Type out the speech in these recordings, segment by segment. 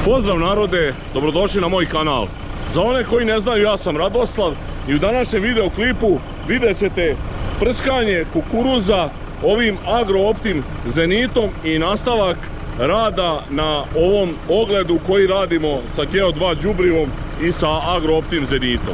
Pozdrav narode, dobrodošli na moj kanal. Za one koji ne znaju, ja sam Radoslav i u današnjem videoklipu vidjet ćete prskanje kukuruza ovim Agrooptim Zenitom i nastavak rada na ovom ogledu koji radimo sa Geo2 đubrivom i sa Agrooptim Zenitom.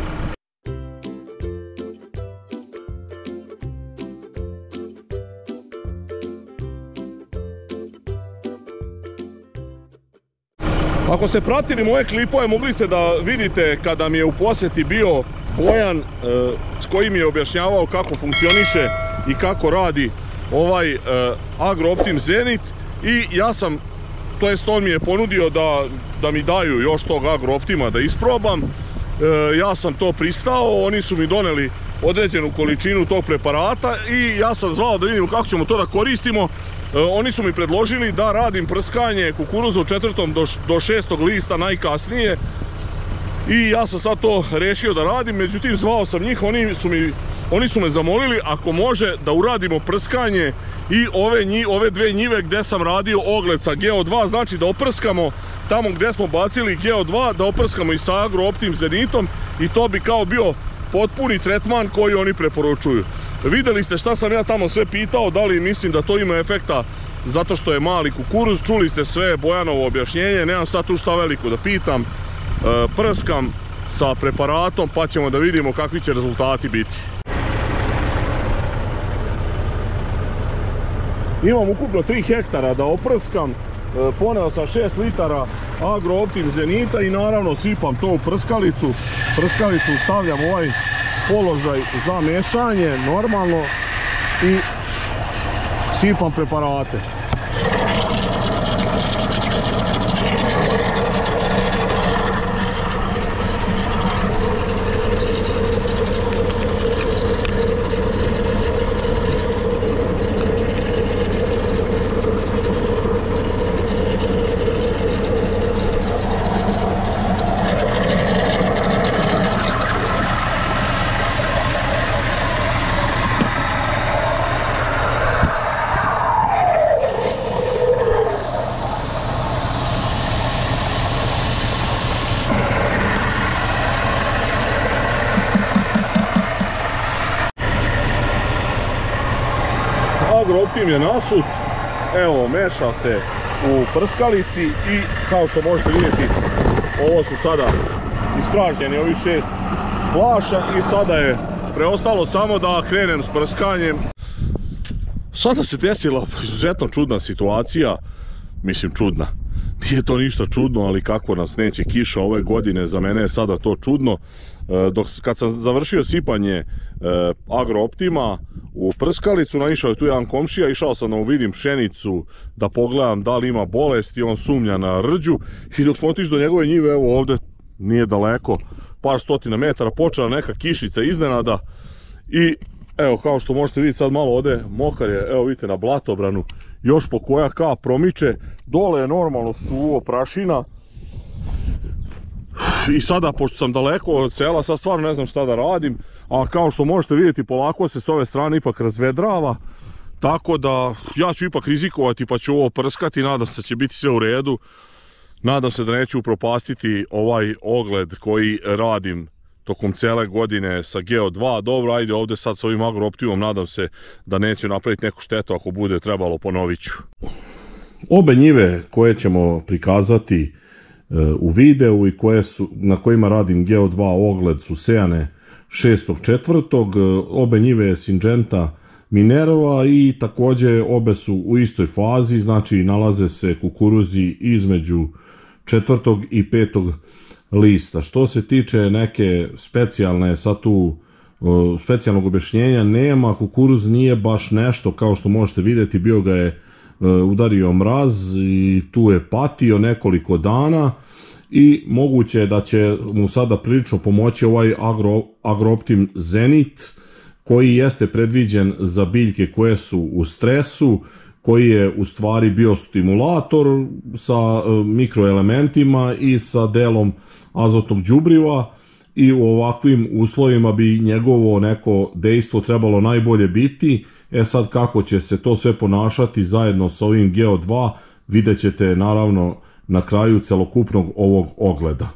Ako ste pratili moje klipove, mogli ste da vidite kada mi je u posjeti bio Bojan s kojim je objašnjavao kako funkcioniše i kako radi ovaj Agrooptim Zenit, i ja sam, to jest on mi je ponudio da mi daju još tog Agrooptima da isprobam. Ja sam to pristao, oni su mi doneli određenu količinu tog preparata i ja sam zvao da vidimo kako ćemo to da koristimo. Oni su mi predložili da radim prskanje kukuruza od 4. do 6. lista najkasnije i ja sam sad to rešio da radim. Međutim, zvao sam njih, oni su me zamolili ako može da uradimo prskanje i ove dve njive gde sam radio ogled sa Geo2, znači da oprskamo tamo gde smo bacili Geo2, da oprskamo i sa Agrooptim Zenitom, i to bi kao bio potpuni tretman koji oni preporučuju. Videli ste šta sam ja tamo sve pitao, da li mislim da to ima efekta zato što je mali kukuruz. Čuli ste sve Bojanovo objašnjenje, nemam sad tu šta veliko da pitam. Prskam sa preparatom pa ćemo da vidimo kakvi će rezultati biti. Imam ukupno 3 hektara da oprskam. Poneo sam 6 litara Agrooptim Zenita i naravno sipam to u prskalicu. Prskalicu stavljam u ovaj položaj za mešanje normalno i sipam preparate. Agrooptim je nasut, evo meša se u prskalici i kao što možete vidjeti, ovo su sada ispražnjeni ovih 6 flaša i sada je preostalo samo da krenem s prskanjem. Sada se desila izuzetno čudna situacija, mislim čudna, nije to ništa čudno, ali kako nas neće kiša ove godine, za mene je sada to čudno. Kad sam završio sipanje Agrooptima u prskalicu, naišao je tu jedan komšija, išao sam da vidim pšenicu, da pogledam da li ima bolest i on sumnja na rđu, i dok smo otišli do njegove njive, evo ovde nije daleko, par stotina metara, počela neka kišica iznenada i evo kao što možete vidjeti sad malo ovde mokar je, evo vidite na blatobranu još po koja kap promiče, dole je normalno suvo, prašina. I sada, pošto sam daleko od sela, sad stvarno ne znam šta da radim, a kao što možete vidjeti polako se s ove strane ipak razvedrava, tako da ja ću ipak rizikovati pa ću ovo prskati, nadam se da će biti sve u redu, nadam se da neću upropastiti ovaj ogled koji radim tokom cele godine sa Geo2. Dobro, ajde ovde sad s ovim Agrooptimom, nadam se da neće napraviti neku štetu, ako bude trebalo ponovit ću. Obe njive koje ćemo prikazati u videu i na kojima radim Geo2 ogled su sejane 6.4. Obe njive je Syngenta Minerva i takođe obe su u istoj fazi, znači nalaze se kukuruzi između 4. i 5. lista. Što se tiče neke specijalne, sad tu specijalnog objašnjenja nema, kukuruz nije baš nešto kao što možete vidjeti, bio ga je udario mraz i tu je patio nekoliko dana i moguće je da će mu sada prilično pomoći ovaj Agrooptim Zenit koji jeste predviđen za biljke koje su u stresu, koji je u stvari biostimulator sa mikroelementima i sa delom azotnog đubriva, i u ovakvim uslovima bi njegovo neko dejstvo trebalo najbolje biti. Sad kako će se to sve ponašati zajedno sa ovim Geo2 vidjet ćete naravno na kraju celokupnog ovog ogleda.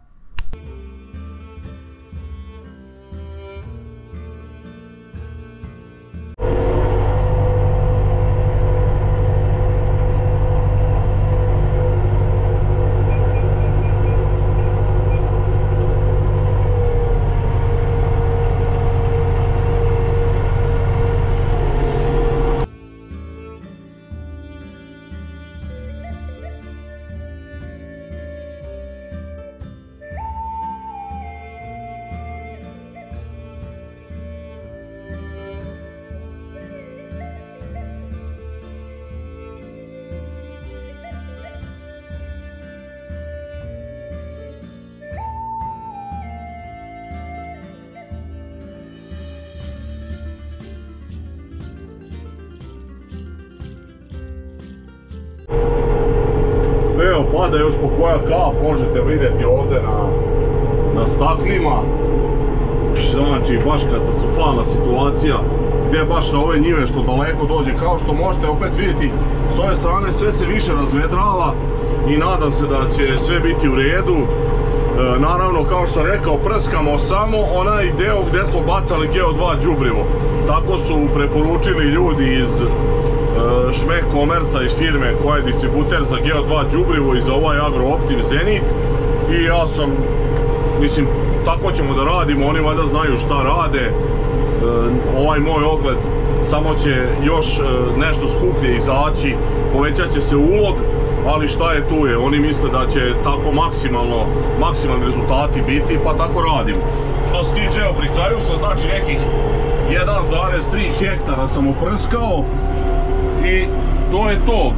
Evo, pada još po koja kap, možete vidjeti ovdje na staklima. Znači, baš katastrofalna situacija, gdje baš na ove njive što daleko dođe. Kao što možete opet vidjeti, s ove strane sve se više razvedrava i nadam se da će sve biti u redu. Naravno, kao što sam rekao, prskamo samo onaj deo gdje smo bacali GO2 đubrivo. Tako su preporučili ljudi iz Šmek Komerca, iz firme koja je distributer za GO2 đubrivo i za ovaj Agrooptim Zenit. I ja sam, mislim, tako ćemo da radimo, oni valjda znaju šta rade. Ovaj moj ogled samo će još nešto skuplje izaći, povećat će se ulog, ali šta je tu je, oni misle da će tako maksimalni rezultati biti, pa tako radimo. Što se tiče, evo pri kraju sam, znači nekih 1,3 hektara sam uprskao i to je to.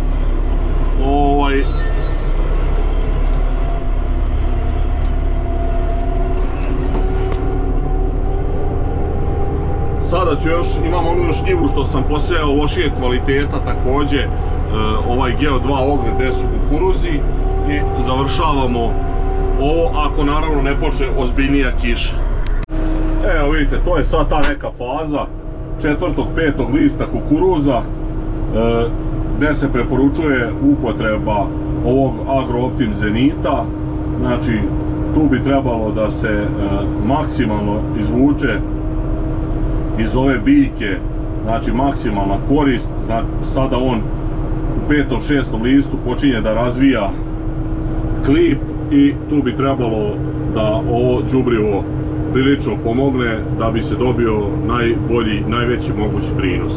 Sada ću još, imam onu još njivu što sam posejao lošije kvaliteta također, ovaj GO2 ogled gdje su kukuruzi i završavamo ovo ako naravno ne počne ozbiljnija kiša. Evo vidite, to je sad ta neka faza 4. 5. lista kukuruza gdje se preporučuje upotreba ovog Agrooptim Zenita. Znači tu bi trebalo da se maksimalno izvuče iz ove biljke, znači maksimalna korist. Sada on u 5. 6. listu počinje da razvija klip i tu bi trebalo da ovo đubrivo prilično pomogne da bi se dobio najveći mogući prinos.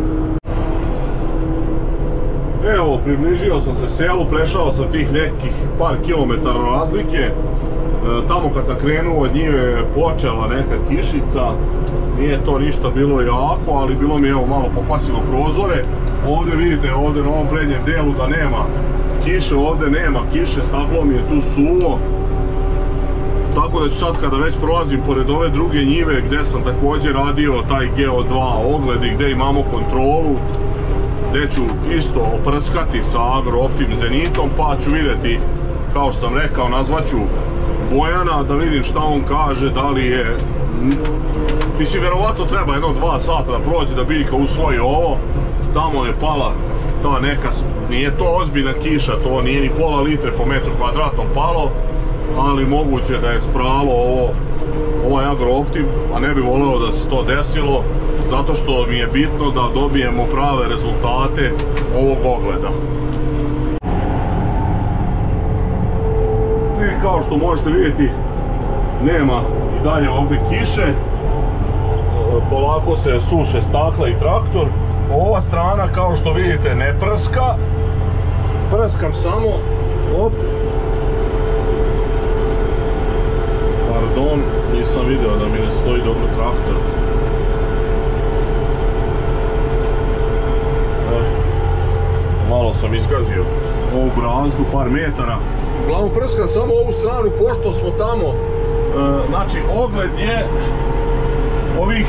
Evo, približio sam se selu, prešao sam tih nekih par kilometara razlike. Tamo kad sam krenuo od njive počela neka kišica, nije to ništa bilo jako, ali bilo mi evo malo pokvasilo prozore. Ovdje vidite, ovdje na ovom prednjem delu da nema kiše, ovdje nema kiše, staklo mi je tu suvo. Tako da ću sad kada već prolazim pored ove druge njive gdje sam također radio taj GO2 ogled i gdje imamo kontrolu, gdje ću isto oprskati sa Agrooptim Zenitom, pa ću vidjeti, kao što sam rekao, nazvaću Bojana da vidim šta on kaže, da li je, mislim, vjerovatno treba 1-2 sata da prođe da biljka usvoji ovo. Tamo je pala ta neka, nije to ozbiljna kiša, to nije ni pola litre po metru kvadratnom palo, ali moguće da je spralo ovaj Agrooptim, a ne bi voleo da se to desilo, zato što mi je bitno da dobijemo prave rezultate ovog ogleda. I kao što možete vidjeti, nema i dalje ovdje kiše, polako se suše stakla i traktor. Ova strana, kao što vidite, ne prska, prskam samo, op, pardon, nisam vidio da mi ne stoji dobro traktor. Malo sam izgazio ovu brazdu, par metara. Uglavnom prskam samo ovu stranu, pošto smo tamo, znači ogled je ovih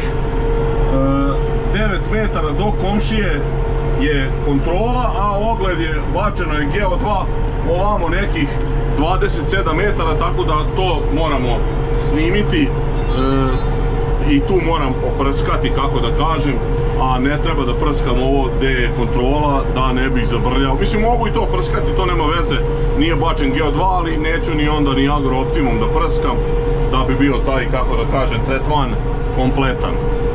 9 metara do komšije je kontrola, a ogled je bačeno je GO2 ovamo nekih 27 metara, tako da to moramo snimiti i tu moram oprskati, kako da kažem, a ne treba da prskam ovo gdje je kontrola, da ne bih zabrljao. Mislim, mogu i to prskati, to nema veze, nije bačen Geo2, ali neću ni onda ni Agro Optimum da prskam, da bi bio taj, kako da kažem, tretman kompletan.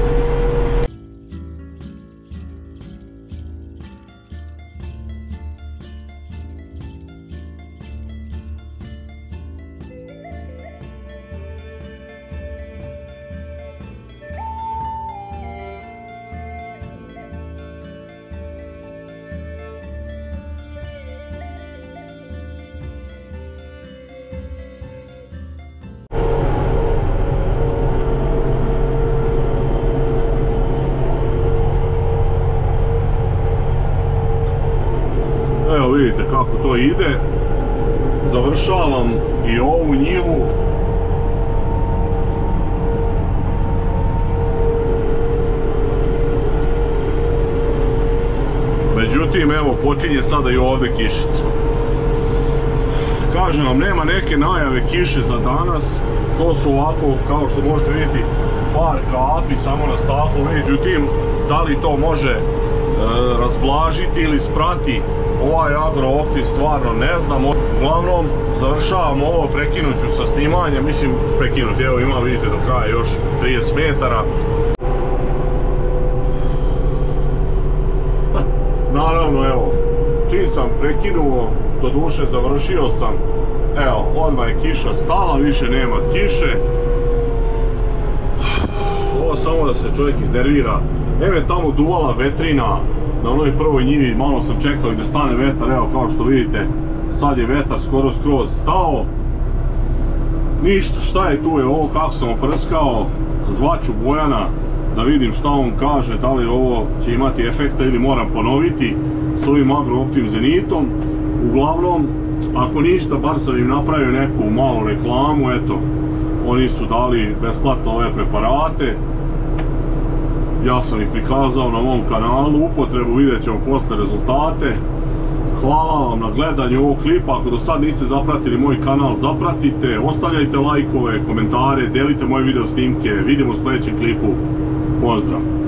Evo vidite kako to ide, završavam i ovu njivu. Međutim, evo počinje sada i ovdje kišica. Kažem vam, nema neke najave kiše za danas, to su ovako, kao što možete vidjeti, par kapi samo na staklu. Međutim, da li to može razblažiti ili sprati ovaj Agro Optim, stvarno ne znam. Uglavnom, završavam ovo, prekinut ću sa snimanjem, mislim prekinut, evo ima, vidite, do kraja još 30 metara. Naravno, evo, čim sam prekinuo, doduše završio sam, evo, odmah je kiša stala, više nema kiše. Ovo samo da se čovjek iznervira. Evo je tamo duvala vetrina na onoj prvoj njivi, malo sam čekao i da stane vetar, evo kao što vidite, sad je vetar skoro skroz stao. Ništa, šta je tu je ovo, kako sam oprskao, zvaću Bojana da vidim šta on kaže, da li ovo će imati efekta ili moram ponoviti s ovim Agro Optim Zenitom. Uglavnom, ako ništa, bar sam im napravio neku malu reklamu, eto, oni su dali besplatno ove preparate. Ja sam ih prikazao na mom kanalu, upotrebu vidjet ćemo posle rezultate. Hvala vam na gledanju ovog klipa, ako do sad niste zapratili moj kanal, zapratite, ostavljajte lajkove, komentare, delite moje video snimke, vidimo u sljedećem klipu, pozdrav!